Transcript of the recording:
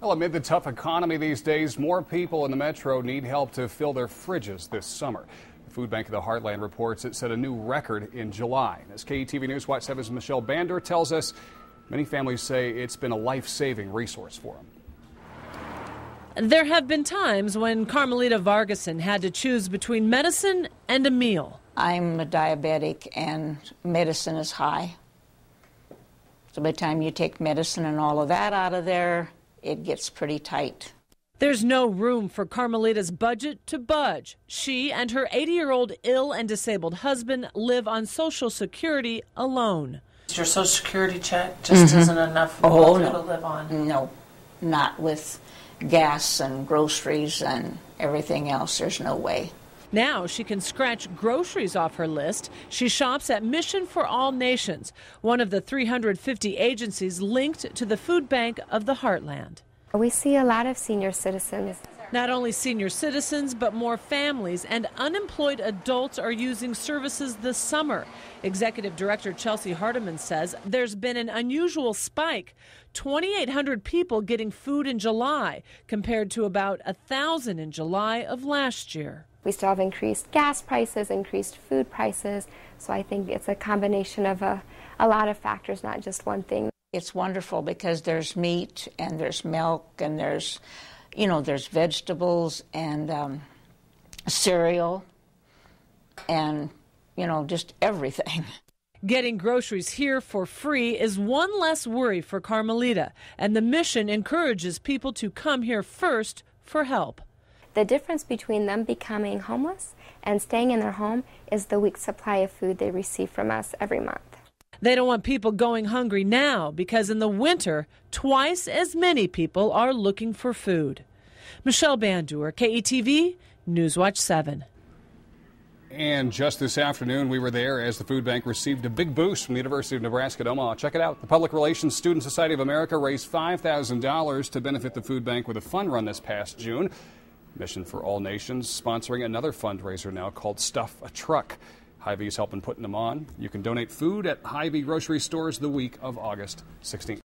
Well, amid the tough economy these days, more people in the metro need help to fill their fridges this summer. The Food Bank of the Heartland reports it set a new record in July. As KETV News Watch 7's Michelle Bander tells us, many families say it's been a life-saving resource for them. There have been times when Carmelita Vargason had to choose between medicine and a meal. I'm a diabetic and medicine is high. So by the time you take medicine and all of that out of there, it gets pretty tight. There's no room for Carmelita's budget to budge. She and her 80-year-old ill and disabled husband live on Social Security alone. Your Social Security check just isn't enough for you to live on? No, not with gas and groceries and everything else. There's no way. Now she can scratch groceries off her list. She shops at Mission for All Nations, one of the 350 agencies linked to the Food Bank of the Heartland. We see a lot of senior citizens. Not only senior citizens, but more families and unemployed adults are using services this summer. Executive Director Chelsea Hardiman says there's been an unusual spike. 2,800 people getting food in July, compared to about 1,000 in July of last year. We still have increased gas prices, increased food prices, so I think it's a combination of a lot of factors, not just one thing. It's wonderful because there's meat and there's milk and there's vegetables and cereal and, just everything. Getting groceries here for free is one less worry for Carmelita, and the mission encourages people to come here first for help. The difference between them becoming homeless and staying in their home is the week's supply of food they receive from us every month. They don't want people going hungry now because in the winter, twice as many people are looking for food. Michelle Bander, KETV, Newswatch 7. And just this afternoon, we were there as the Food Bank received a big boost from the University of Nebraska at Omaha. Check it out. The Public Relations Student Society of America raised $5,000 to benefit the food bank with a fun run this past June. Mission for All Nations sponsoring another fundraiser now called Stuff a Truck. Hy-Vee is helping putting them on. You can donate food at Hy-Vee grocery stores the week of August 16th.